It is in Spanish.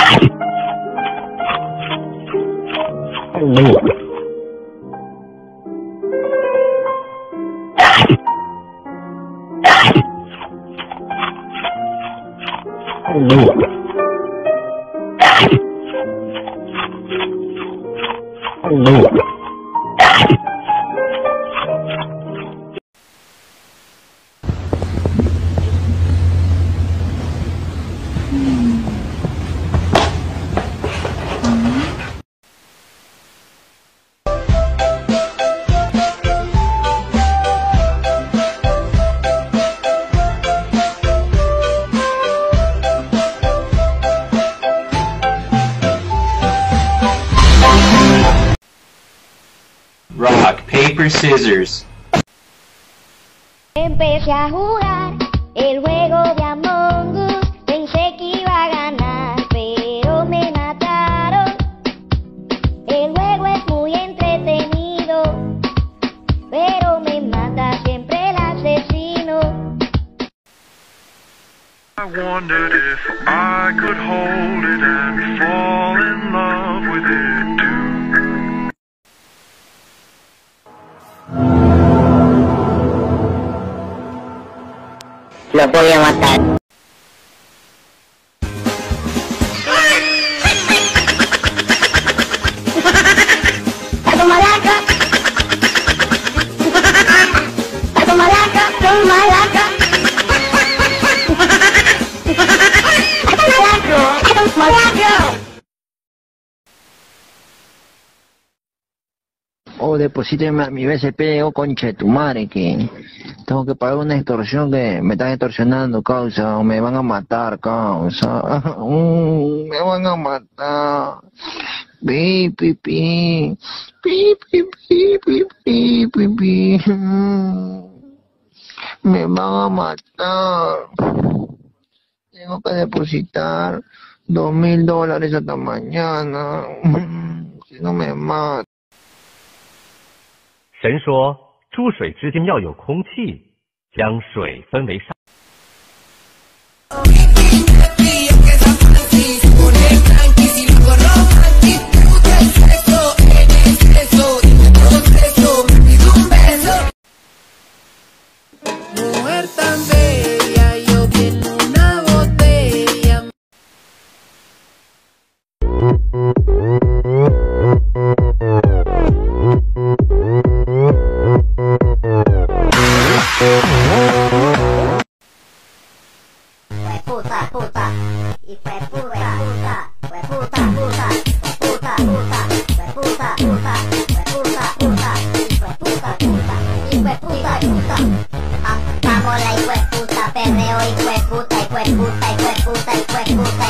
Rock, paper, scissors. Empecé a jugar el juego de Among Us, pensé que iba a ganar, pero me mataron. El juego es muy entretenido, pero me mata siempre el asesino. I wondered if I could hold it and fall in love with it too. Lo voy a matar. O deposíteme a mi BCP, o concha de tu madre, que tengo que pagar una extorsión, que me están extorsionando, causa, o me van a matar, causa. Me van a matar. Pi, pi, pi. Pi, pi, pi, pi, pi, pi, pi. Me van a matar. Tengo que depositar $2,000 hasta mañana. Si no me matan. 神说，诸水之间要有空气，将水分为上。 Vamos la hijueputa, perreo hijueputa, hijueputa, hijueputa, hijueputa.